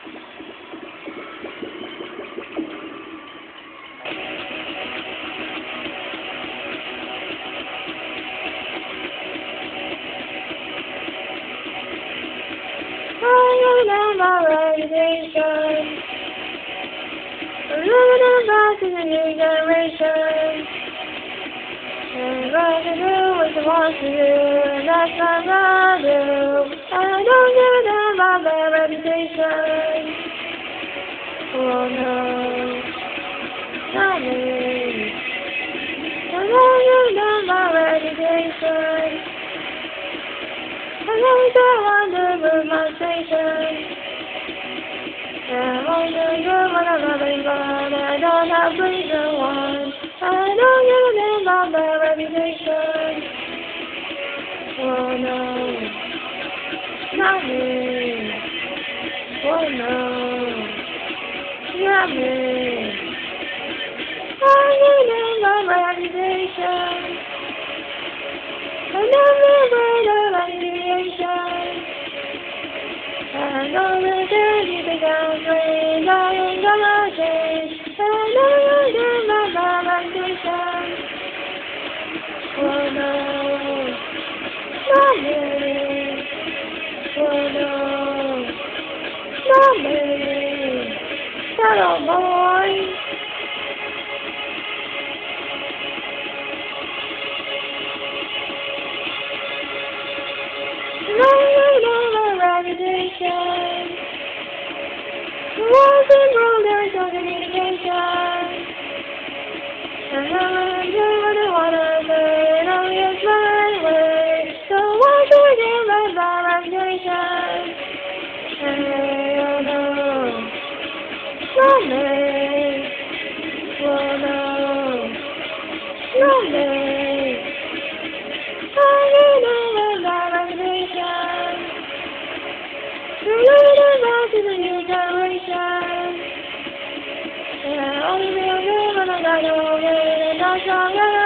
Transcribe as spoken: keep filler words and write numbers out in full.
My reputation, living back in the new generation, and what to do what you want to do, and that's what I do. And I don't give a damn about my reputation. Oh no, not me. I don't give a damn about my reputation. I never want to move my station. And I only do what I'm loving, but I don't have reason why. I don't give a damn about my reputation. Oh no, not me. Oh no, not me. I don't give about my reputation. I never read of ideation. I know that anything else is I ain't gonna change. I know you do my reputation. Oh no, not me. Oh no, not me. Shut up, boy. Reputation. Wasn't wrong, there is no communication. And I'm doing what I wanna say, and I'll get my way. So why should I give my bad reputation? And oh no, not me. Oh no, not me. I need a bad reputation. We're living back in the new generation. And I only feel good when I got over it, and that's all I